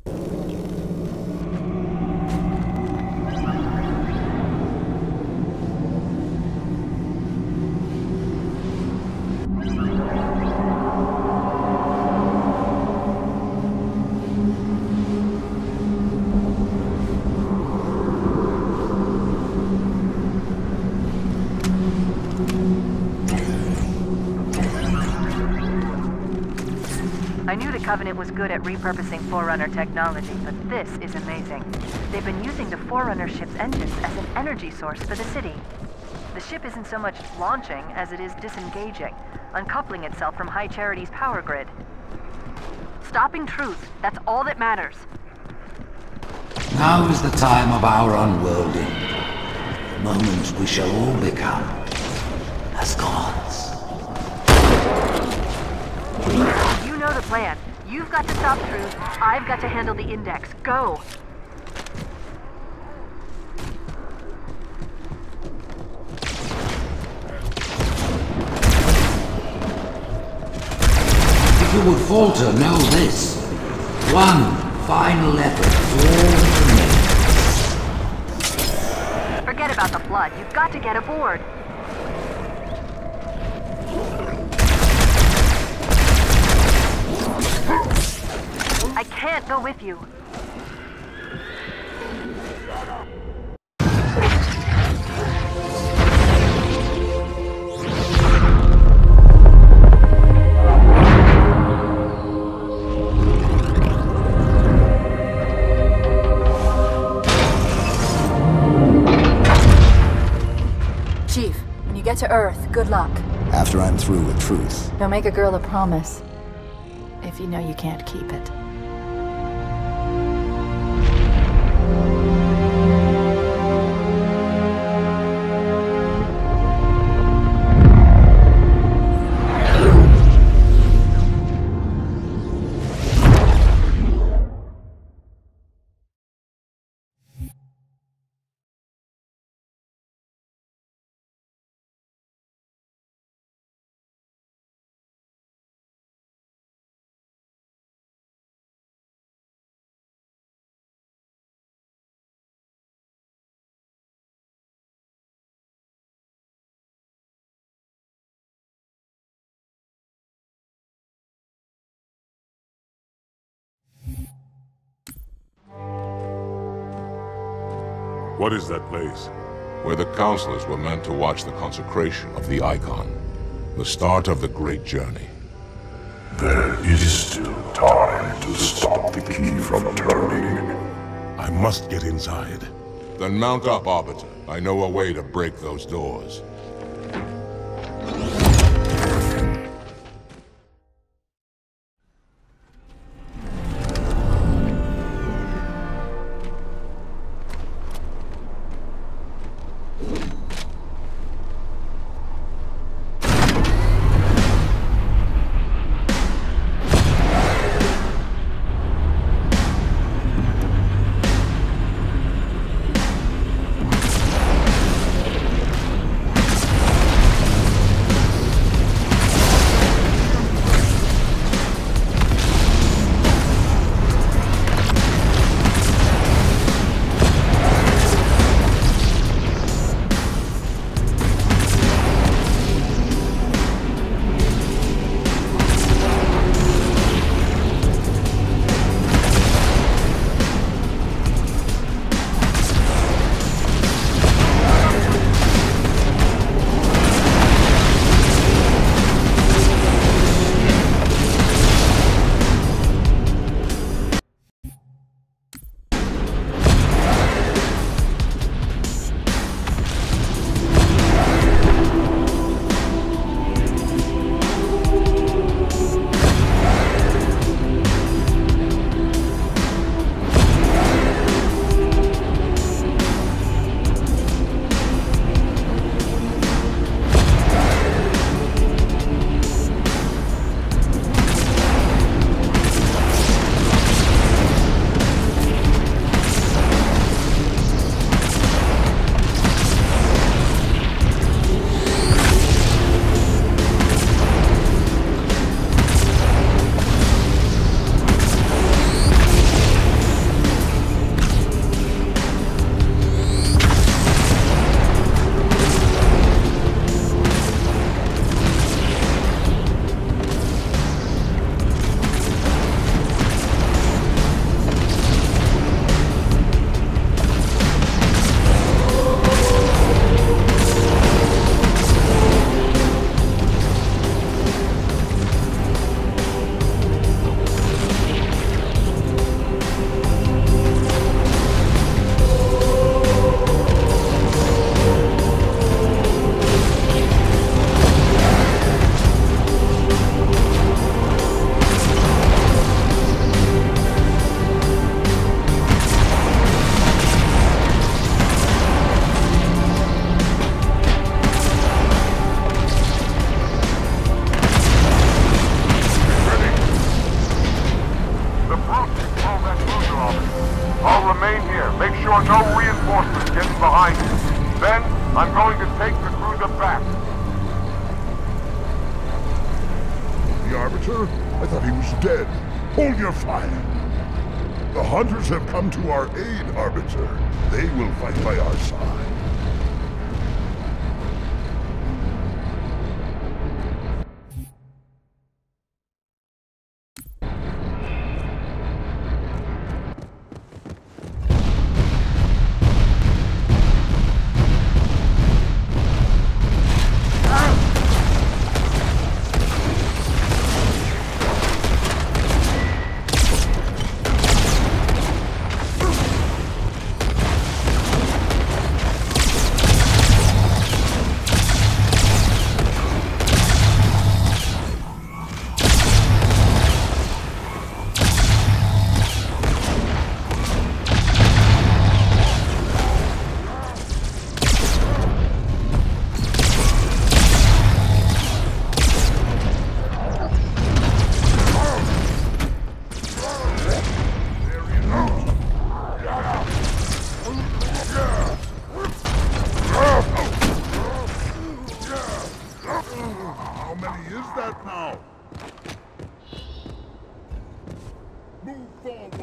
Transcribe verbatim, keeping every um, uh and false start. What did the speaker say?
I knew the Covenant was good at repurposing Forerunner technology, but this is amazing. They've been using the Forerunner ship's engines as an energy source for the city. The ship isn't so much launching as it is disengaging, uncoupling itself from High Charity's power grid. Stopping Truth, that's all that matters. Now is the time of our unworlding. The moment we shall all become as gods. You know the plan. You've got to stop Truth. I've got to handle the Index. Go! If you would falter, know this. One final effort is all remains. Forget about the flood. You've got to get aboard. I can't go with you. Chief, when you get to Earth, good luck. After I'm through with Truth. Don't make a girl a promise if you know you can't keep it. What is that place? Where the Counselors were meant to watch the consecration of the Icon. The start of the Great Journey. There is still time to stop the key from turning. I must get inside. Then mount up, Arbiter. I know a way to break those doors. behind you. Then, I'm going to take the cruiser back. The Arbiter? I thought he was dead. Hold your fire. The Hunters have come to our aid, Arbiter. They will fight by our side. How many is that now? Move forward!